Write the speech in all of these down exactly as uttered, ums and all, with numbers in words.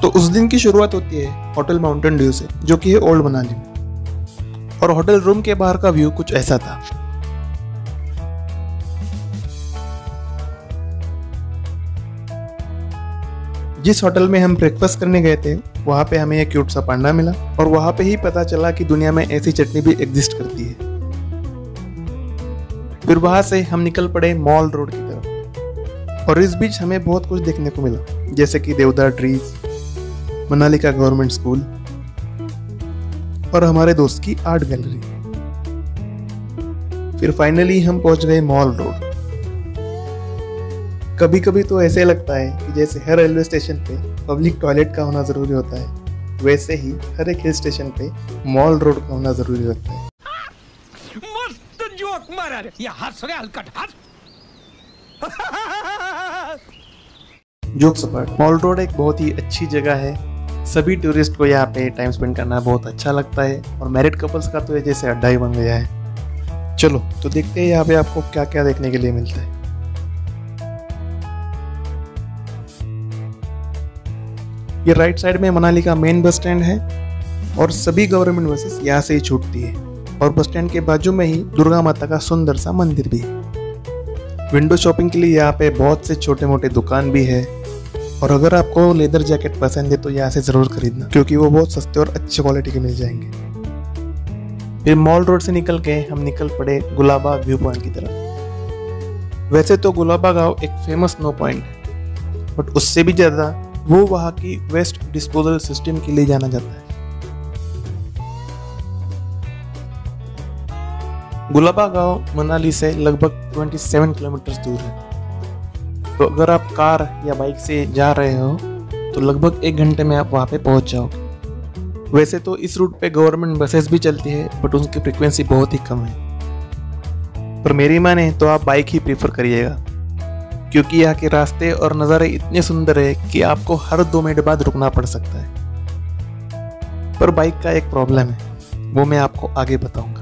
तो उस दिन की शुरुआत होती है होटल माउंटेन ड्यू से, जो कि है ओल्ड मनाली में। और होटल रूम के बाहर का व्यू कुछ ऐसा था। जिस होटल में हम ब्रेकफास्ट करने गए थे वहां पे हमें एक क्यूट सा पांडा मिला, और वहां पे ही पता चला कि दुनिया में ऐसी चटनी भी एग्जिस्ट करती है। फिर वहां से हम निकल पड़े मॉल रोड की तरफ, और इस बीच हमें बहुत कुछ देखने को मिला, जैसे कि देवदार ट्रीज, मनाली का गवर्नमेंट स्कूल और हमारे दोस्त की आर्ट गैलरी। फिर फाइनली हम पहुंच गए मॉल रोड। कभी कभी तो ऐसे लगता है कि जैसे हर रेलवे स्टेशन पे पब्लिक टॉयलेट का होना जरूरी होता है, वैसे ही हर एक हिल स्टेशन पे मॉल रोड का होना जरूरी होता है। मस्त जोक मारा रे, ये हंस रे हलकट हंस। जोक्स अपार्ट, मॉल रोड एक बहुत ही अच्छी जगह है। सभी टूरिस्ट को यहाँ पे टाइम स्पेंड करना बहुत अच्छा लगता है, और मैरिड कपल्स का तो ये जैसे अड्डा ही बन गया है। चलो तो देखते हैं यहाँ पे आपको क्या क्या देखने के लिए मिलता है। ये राइट साइड में मनाली का मेन बस स्टैंड है, और सभी गवर्नमेंट बसेस यहाँ से ही छूटती है। और बस स्टैंड के बाजू में ही दुर्गा माता का सुंदर सा मंदिर भी है। विंडो शॉपिंग के लिए यहाँ पे बहुत से छोटे मोटे दुकान भी है, और अगर आपको लेदर जैकेट पसंद है तो यहाँ से जरूर खरीदना, क्योंकि वो बहुत सस्ते और अच्छी क्वालिटी के मिल जाएंगे। फिर मॉल रोड से निकल के हम निकल पड़े गुलाबा व्यू पॉइंट की तरफ। वैसे तो गुलाबा गांव एक फेमस स्नो पॉइंट है, बट उससे भी ज्यादा वो वहां की वेस्ट डिस्पोजल सिस्टम के लिए जाना जाता है। गुलाबा गांव मनाली से लगभग सत्ताईस किलोमीटर दूर है, तो अगर आप कार या बाइक से जा रहे हो तो लगभग एक घंटे में आप वहां पे पहुंच जाओगे। वैसे तो इस रूट पे गवर्नमेंट बसेस भी चलती है, बट उनकी फ्रीक्वेंसी बहुत ही कम है। पर मेरी माने तो आप बाइक ही प्रीफर करिएगा, क्योंकि यहाँ के रास्ते और नज़ारे इतने सुंदर है कि आपको हर दो मिनट बाद रुकना पड़ सकता है। पर बाइक का एक प्रॉब्लम है, वो मैं आपको आगे बताऊंगा।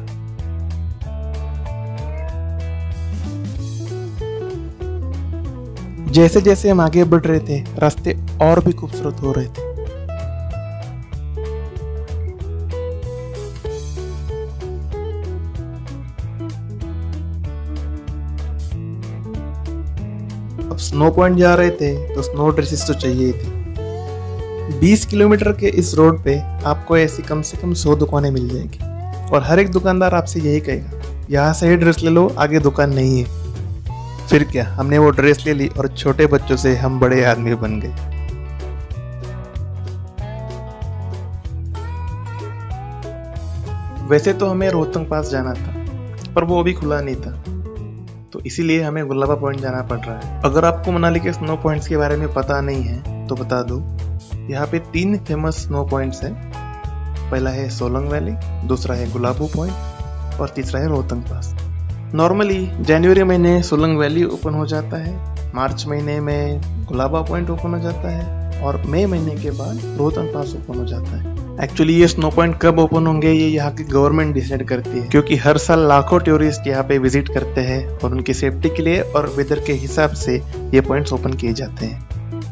जैसे जैसे हम आगे बढ़ रहे थे, रास्ते और भी खूबसूरत हो रहे थे। अब स्नो पॉइंट जा रहे थे तो स्नो ड्रेसेस तो चाहिए थी। बीस किलोमीटर के इस रोड पे आपको ऐसी कम से कम सौ दुकानें मिल जाएगी, और हर एक दुकानदार आपसे यही कहेगा, यहाँ से ही ड्रेस ले लो, आगे दुकान नहीं है। फिर क्या, हमने वो ड्रेस ले ली और छोटे बच्चों से हम बड़े आदमी बन गए। वैसे तो हमें रोहतंग पास जाना था, पर वो अभी खुला नहीं था, तो इसीलिए हमें गुलाबा पॉइंट जाना पड़ रहा है। अगर आपको मनाली के स्नो पॉइंट्स के बारे में पता नहीं है तो बता दूं, यहाँ पे तीन फेमस स्नो पॉइंट्स हैं। पहला है सोलंग वैली, दूसरा है गुलाबो पॉइंट, और तीसरा है रोहतंग पास। नॉर्मली जनवरी महीने सोलंग वैली ओपन हो जाता है, मार्च महीने में गुलाबा पॉइंट ओपन हो जाता है, और मई महीने के बाद रोहतंग पास ओपन हो जाता है। एक्चुअली ये स्नो पॉइंट कब ओपन होंगे ये यहाँ की गवर्नमेंट डिसाइड करती है, क्योंकि हर साल लाखों टूरिस्ट यहाँ पे विजिट करते हैं, और उनकी सेफ्टी के लिए और वेदर के हिसाब से ये पॉइंट्स ओपन किए जाते हैं।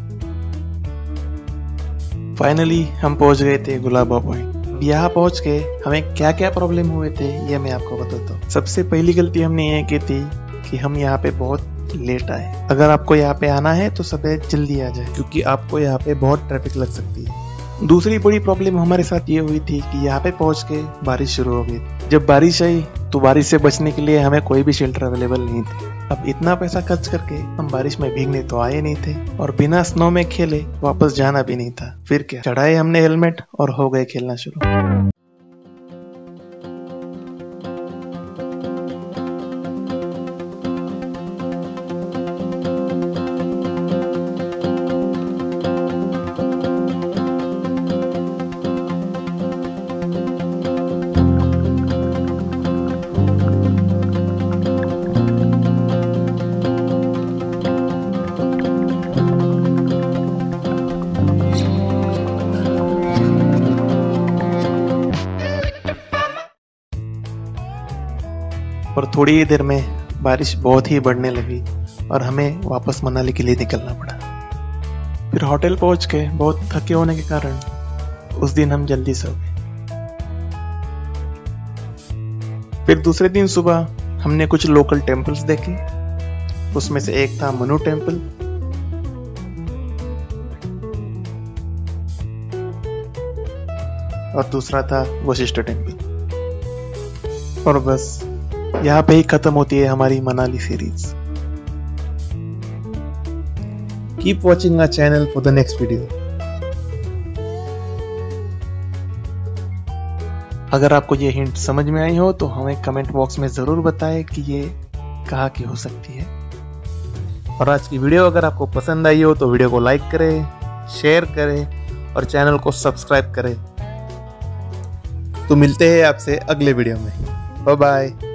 फाइनली हम पहुंच गए थे गुलाबा पॉइंट। यहाँ पहुंच के हमें क्या क्या प्रॉब्लम हुए थे ये मैं आपको बताता हूँ। सबसे पहली गलती हमने ये की थी कि हम यहाँ पे बहुत लेट आए। अगर आपको यहाँ पे आना है तो सुबह जल्दी आ जाए, क्योंकि आपको यहाँ पे बहुत ट्रैफिक लग सकती है। दूसरी बड़ी प्रॉब्लम हमारे साथ ये हुई थी कि यहाँ पे पहुंच के बारिश शुरू हो गई। जब बारिश आई तो बारिश से बचने के लिए हमें कोई भी शेल्टर अवेलेबल नहीं थे। अब इतना पैसा खर्च करके हम बारिश में भीगने तो आए नहीं थे, और बिना स्नो में खेले वापस जाना भी नहीं था। फिर क्या, चढ़ाए हमने हेलमेट और हो गए खेलना शुरू। और थोड़ी ही देर में बारिश बहुत ही बढ़ने लगी और हमें वापस मनाली के लिए निकलना पड़ा। फिर होटल पहुंच के बहुत थके होने के कारण उस दिन हम जल्दी सो गए। फिर दूसरे दिन सुबह हमने कुछ लोकल टेम्पल्स देखे। उसमें से एक था मनु टेम्पल और दूसरा था वशिष्ठ टेम्पल। और बस यहाँ पे ही खत्म होती है हमारी Manali series. Keep watching our channel for the next video. अगर आपको ये हिंट समझ में आई हो तो हमें कमेंट बॉक्स में जरूर बताएं कि ये कहाँ की हो सकती है। और आज की वीडियो अगर आपको पसंद आई हो तो वीडियो को लाइक करें, शेयर करें और चैनल को सब्सक्राइब करें। तो मिलते हैं आपसे अगले वीडियो में। Bye bye.